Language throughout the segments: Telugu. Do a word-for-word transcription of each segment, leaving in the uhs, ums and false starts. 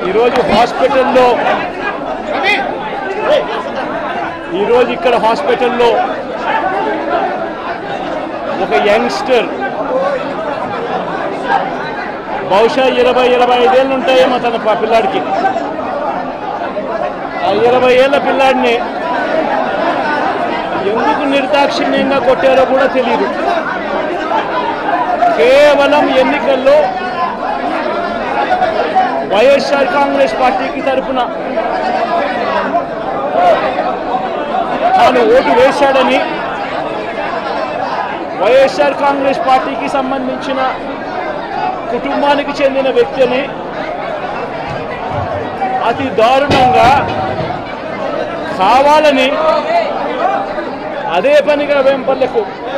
ఈరోజు హాస్పిటల్లో ఈరోజు ఇక్కడ హాస్పిటల్లో ఒక యంగ్స్టర్ బహుశా ఇరవై ఇరవై ఐదేళ్ళు ఉంటాయేమో తన పిల్లాడికి. ఆ ఇరవై ఏళ్ళ పిల్లాడిని ఎందుకు నిర్దాక్షిణ్యంగా కొట్టారో కూడా తెలియదు. కేవలం ఎన్నికల్లో వైఎస్ఆర్ కాంగ్రెస్ పార్టీకి తరఫున తాను ఓటు వేశాడని, వైఎస్ఆర్ కాంగ్రెస్ పార్టీకి సంబంధించిన కుటుంబానికి చెందిన వ్యక్తిని అతి దారుణంగా కావాలని అదే పనిగా వేంపల్లకు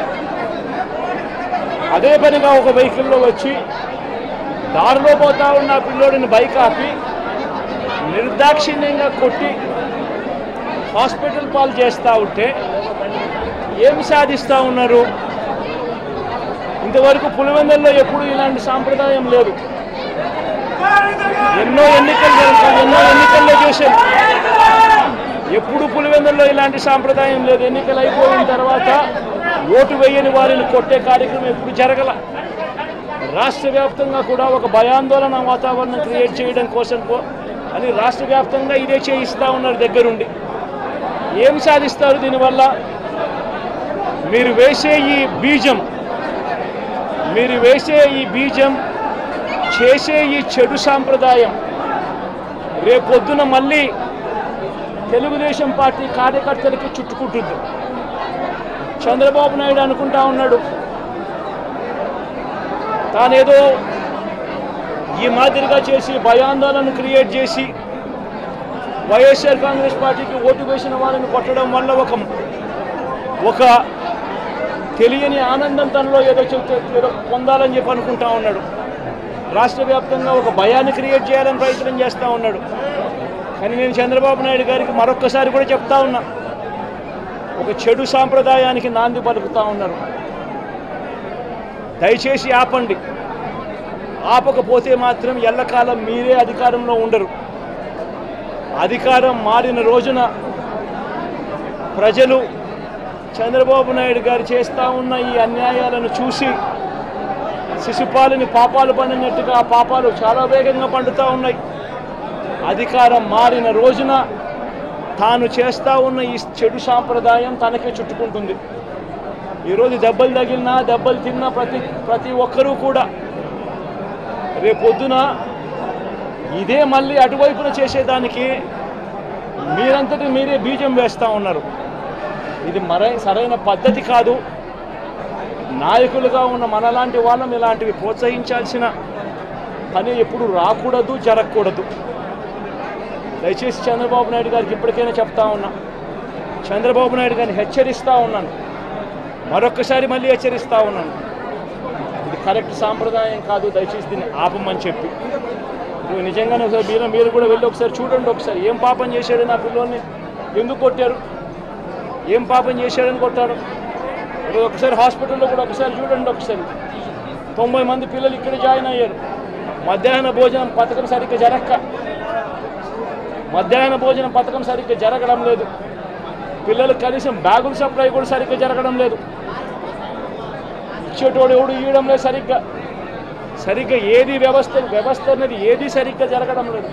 అదే పనిగా ఒక వెహికల్లో వచ్చి దారిలో పోతా ఉన్న పిల్లోడిని బైక్ ఆపి నిర్దాక్షిణ్యంగా కొట్టి హాస్పిటల్ పాలు చేస్తూ ఉంటే ఏమి సాధిస్తూ ఉన్నారు? ఇంతవరకు పులివెందుల్లో ఎప్పుడు ఇలాంటి సాంప్రదాయం లేదు. ఎన్నో ఎన్నికలు జరుగుతాయి, ఎన్నో ఎన్నికల్లో చేశారు. ఎప్పుడు పులివెందుల్లో ఇలాంటి సాంప్రదాయం లేదు. ఎన్నికలు అయిపోయిన తర్వాత ఓటు వేయని వారిని కొట్టే కార్యక్రమం ఎప్పుడు జరగల. రాష్ట్ర వ్యాప్తంగా కూడా ఒక భయాందోళన వాతావరణం క్రియేట్ చేయడం కోసం అని రాష్ట్ర వ్యాప్తంగా ఇదే చేయిస్తూ ఉన్నారు దగ్గరుండి. ఏం సాధిస్తారు దీనివల్ల? మీరు వేసే ఈ బీజం మీరు వేసే ఈ బీజం చేసే ఈ చెడు సాంప్రదాయం రేపొద్దున మళ్ళీ తెలుగుదేశం పార్టీ కార్యకర్తలకి చుట్టుకుంటుంది. చంద్రబాబు నాయుడు అనుకుంటా ఉన్నాడు తానేదో ఈ మాదిరిగా చేసి భయాందోళన క్రియేట్ చేసి వైఎస్ఆర్ కాంగ్రెస్ పార్టీకి ఓటు వేసిన వాళ్ళని కొట్టడం వల్ల ఒక ఒక తెలియని ఆనందం తనలో ఏదో ఏదో పొందాలని చెప్పి అనుకుంటా ఉన్నాడు. రాష్ట్ర వ్యాప్తంగా ఒక భయాన్ని క్రియేట్ చేయాలని ప్రయత్నం చేస్తూ ఉన్నాడు. కానీ నేను చంద్రబాబు నాయుడు గారికి మరొక్కసారి కూడా చెప్తా ఉన్నా, ఒక చెడు సాంప్రదాయానికి నాంది పలుకుతూ ఉన్నారు. దయచేసి ఆపండి. ఆపకపోతే మాత్రం ఎల్లకాలం మీరే అధికారంలో ఉండరు. అధికారం మారిన రోజున ప్రజలు చంద్రబాబు నాయుడు గారు చేస్తూ ఉన్న ఈ అన్యాయాలను చూసి శిశుపాలని పాపాలు పండినట్టుగా ఆ పాపాలు చాలా వేగంగా పండుతూ ఉన్నాయి. అధికారం మారిన రోజున తాను చేస్తూ ఉన్న ఈ చెడు సాంప్రదాయం తనకే చుట్టుకుంటుంది. ఈరోజు దెబ్బలు తగిలినా దెబ్బలు తిన్నా ప్రతి ప్రతి ఒక్కరూ కూడా రేపొద్దున ఇదే మళ్ళీ అటువైపున చేసేదానికి మీరంతటి మీరే బీజం వేస్తూ ఉన్నారు. ఇది మరై సరైన పద్ధతి కాదు. నాయకులుగా ఉన్న మనలాంటి వాళ్ళం ఇలాంటివి ప్రోత్సహించాల్సిన పని ఎప్పుడు రాకూడదు, జరగకూడదు. దయచేసి చంద్రబాబు నాయుడు గారికి ఇప్పటికైనా చెప్తా ఉన్నా, చంద్రబాబు నాయుడు గారిని హెచ్చరిస్తూ ఉన్నాను, మరొక్కసారి మళ్ళీ హెచ్చరిస్తూ ఉన్నాను. ఇది కరెక్ట్ సాంప్రదాయం కాదు, దయచేసి దీన్ని ఆపమని చెప్పి. నువ్వు నిజంగానే ఒకసారి మీరు మీరు కూడా వెళ్ళి ఒకసారి చూడండి. ఒకసారి ఏం పాపం చేశాడు నా పిల్లోని, ఎందుకు కొట్టారు, ఏం పాపం చేశాడని కొట్టాడు. ఒకసారి హాస్పిటల్లో కూడా ఒకసారి చూడండి. ఒకసారి తొంభై మంది పిల్లలు ఇక్కడ జాయిన్ అయ్యారు. మధ్యాహ్న భోజనం పథకం సరిగ్గా జరగక మధ్యాహ్న భోజనం పథకం సరిగ్గా జరగడం లేదు. పిల్లలకు కనీసం బ్యాగుల సప్లై కూడా సరిగ్గా జరగడం లేదు. ఇచ్చేటోడు ఎవడు ఇవ్వడం లేదు సరిగ్గా. సరిగ్గా ఏది వ్యవస్థ వ్యవస్థ అనేది ఏది సరిగ్గా జరగడం లేదు.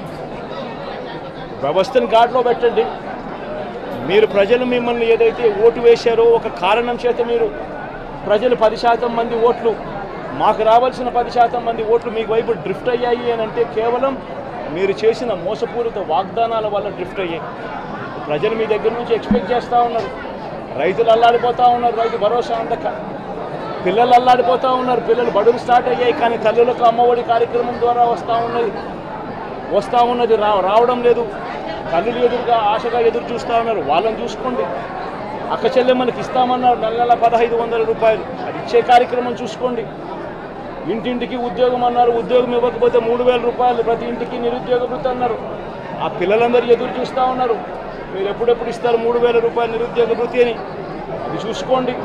వ్యవస్థను గాడిలో పెట్టండి. మీరు ప్రజలు మిమ్మల్ని ఏదైతే ఓటు వేశారో ఒక కారణం చేత మీరు ప్రజలు పది శాతం మంది ఓట్లు మాకు రావాల్సిన పది శాతం మంది ఓట్లు మీకు వైపు డ్రిఫ్ట్ అయ్యాయి అని అంటే కేవలం మీరు చేసిన మోసపూరిత వాగ్దానాల వల్ల డ్రిఫ్ట్ అయ్యాయి. ప్రజలు మీ దగ్గర నుంచి ఎక్స్పెక్ట్ చేస్తూ ఉన్నారు. రైతులు అల్లాడిపోతూ ఉన్నారు, రైతు భరోసా అందక. పిల్లలు అల్లాడిపోతూ ఉన్నారు, పిల్లలు బడులు స్టార్ట్ అయ్యాయి కానీ తల్లులకు అమ్మఒడి కార్యక్రమం ద్వారా వస్తూ ఉన్నది వస్తూ ఉన్నది రా రావడం లేదు. తల్లులు ఎదురుగా ఆశగా ఎదురు చూస్తూ ఉన్నారు, వాళ్ళని చూసుకోండి. అక్క చెల్లెమ్మలకి ఇస్తామన్నారు నెల నెల పదహైదు వందల రూపాయలు, అది ఇచ్చే కార్యక్రమం చూసుకోండి. ఇంటింటికి ఉద్యోగం అన్నారు, ఉద్యోగం ఇవ్వకపోతే మూడు వేల రూపాయలు ప్రతి ఇంటికి నిరుద్యోగ వృత్తి అన్నారు. ఆ పిల్లలందరూ ఎదురు చూస్తూ ఉన్నారు, మీరు ఎప్పుడెప్పుడు ఇస్తారు మూడు వేల రూపాయలు నిరుద్యోగ వృత్తి అని, అది చూసుకోండి.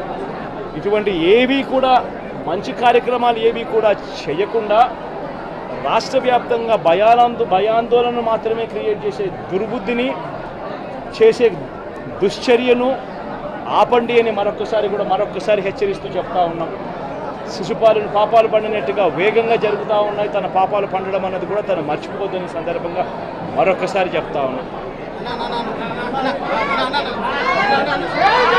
ఇటువంటి ఏవి కూడా మంచి కార్యక్రమాలు ఏవి కూడా చేయకుండా రాష్ట్ర వ్యాప్తంగా భయాలందు భయాందోళన మాత్రమే క్రియేట్ చేసే దుర్బుద్ధిని చేసే దుశ్చర్యను ఆపండి అని మరొకసారి కూడా మరొకసారి హెచ్చరిస్తూ చెప్తా ఉన్నాం. శిశుపాలను పాపాలు పండినట్టుగా వేగంగా జరుగుతూ ఉన్నాయి. తన పాపాలు పండడం అన్నది కూడా తను మర్చిపోద్దని సందర్భంగా మరొకసారి చెప్తా ఉన్నాం.